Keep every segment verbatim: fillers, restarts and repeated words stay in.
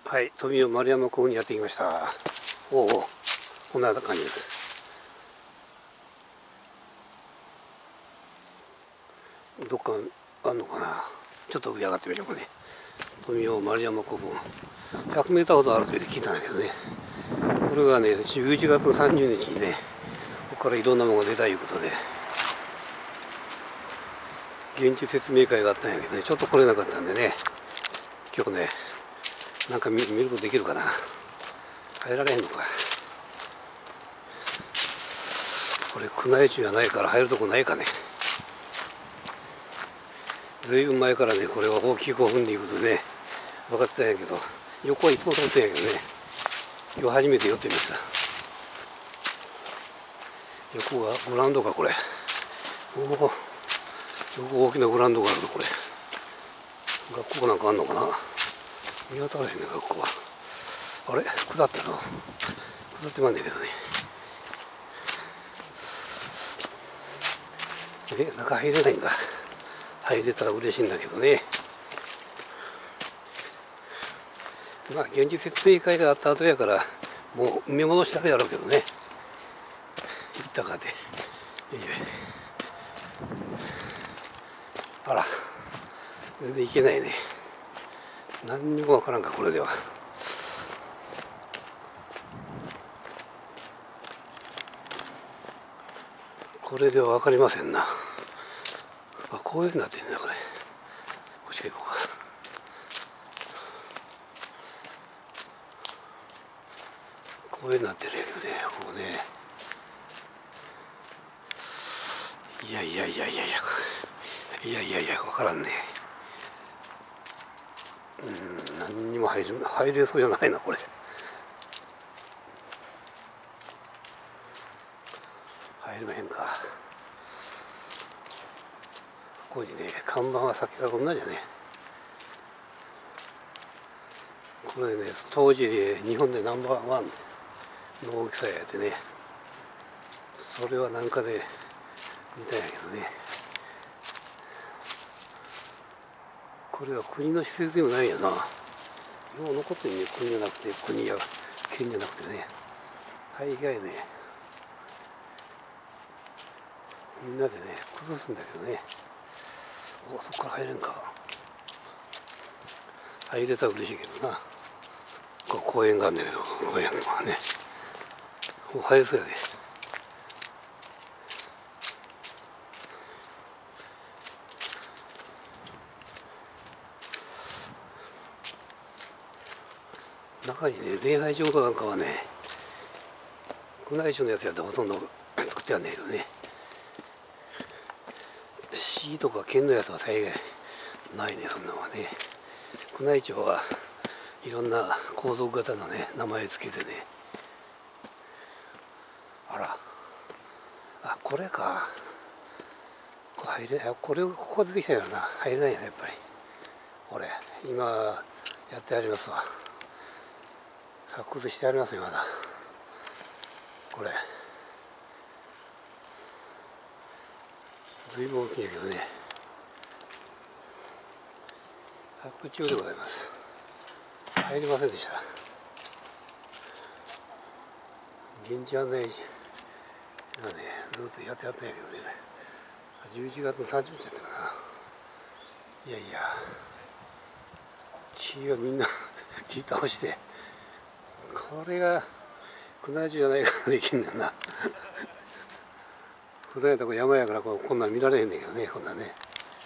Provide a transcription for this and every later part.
はい、富雄丸山公園にやってきました。おお、こんな感じです。どっかあんのかな。ちょっと上上がってみましょうかね。富雄丸山古墳、ひゃくメーターほどあると聞いたんだけどね。これがね、じゅういちがつのさんじゅうにちにね、ここからいろんなものが出たということで、現地説明会があったんやけどね、ちょっと来れなかったんでね、今日ね、なんか 見, 見ることできるかな。入られへんのか。これ宮内庁じゃないから入るとこないかね。ずいぶん前からね、これは大きい古墳でいうことでね、分かってたんやけど、横はいつも通ってんやけどね、今日初めて寄ってみました。横がグラウンドか、これ。おお、横大きなグラウンドがあるの、これ。学校なんかあんのかな。見当たらへんね、学校は。あれ下ったな。下ってまんねんけどね。え、中入れないんだ。入れたら嬉しいんだけどね。まあ現実説明会があった後やからもう埋め戻してあるやろうけどね。行ったかで。あら、全然行けないね。何にもわからんか、これでは。これでは分かりませんな。あ、こういうふうになってるんだ、これ。こっち行こうか。こういうふうになってるんやけどね、こうね。いやいやいやいやいや、いやいやいや、分からんね。うん、何にも入る、入れそうじゃないな、これ。入れまへんか。ここにね、看板は先が同じやね。これね、当時日本でナンバーワンの大きさやってね、それはなんかで見たんやけどね。これは国の施設でもないんやな。よう残ってるね、国じゃなくて、国や県じゃなくてね。大概ね、みんなでね、崩すんだけどね。お、そこから入れんか。入れたら嬉しいけどな。ここ公園があんねんけど、公園はね。もう入れそうやで。中にね、礼拝場かなんかはね、宮内庁のやつやったらほとんど作ってあんねんけどね。市とか県のやつは大概ないね、そんなのはね。宮内庁はいろんな皇族型のね、名前つけてね。あら、あ、これか。これ入れ、これ、ここ出てきたよな。入れないよね、やっぱり。これ、今、やってありますわ。発掘してありますよ、まだ。これ。ずいぶん大きいんやけどね。発掘中でございます。入りませんでした。現地案内がね、ずっとやってやったんやけどね。じゅういちがつのさんじゅうにちやったかな。いやいや、木がみんな切り倒して、これが宮内庁じゃないからできんねんな。普段やったら山やからこんなん見られへんねんけどね、こんなんね。ね、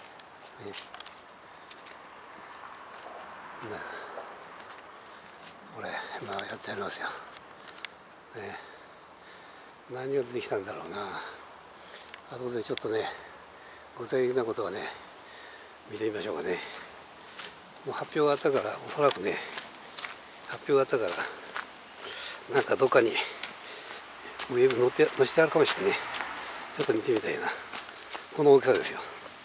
これ、まあやってありますよ。ね、何が出てきたんだろうな。後でちょっとね、具体的なことはね、見てみましょうかね。もう発表があったから、おそらくね、発表があったから、なんかどっかにウェブ載って載せてあるかもしれないね。ちょっと見てみたいな。この大きさですよ。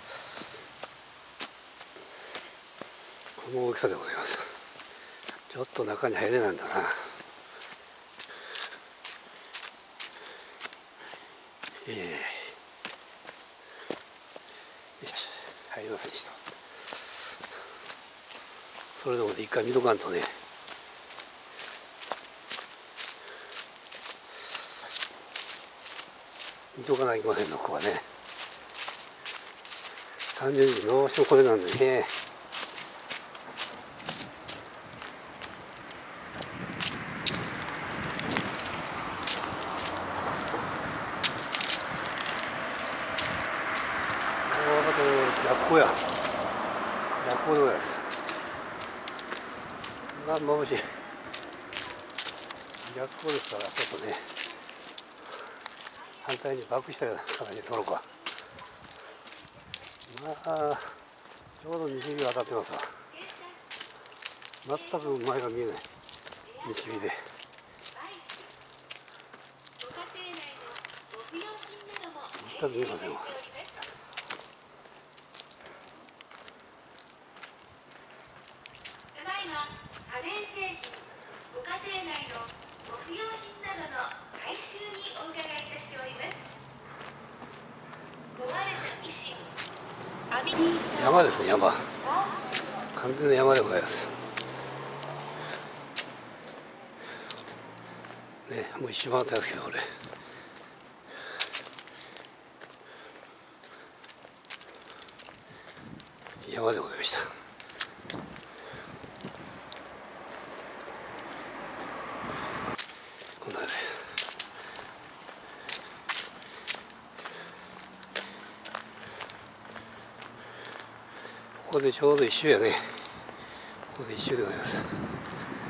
この大きさでございます。ちょっと中に入れないんだな。ええー、よし、入りませんでした。それでも一回見とかんとね、 見とかないといけませんの、ここはね。単純にどうしてもこれなんでね。逆光や。逆光でございます。まあ、眩しい。逆光ですから、ちょっとね、反対にバックしたような形で撮ろうか。まあ、ちょうど西日が当たってますわ。全く前が見えない。西日で。全く見えませんわ。 家電製品、ご家庭内のご不要品などの回収にお伺いいたしております。壊れた石、網に山ですね、山。完全な山でございます。ね、もう一周回ったんですけど、これ。山でございました。こんなです。ここでちょうど一周やね。ここで一周でございます。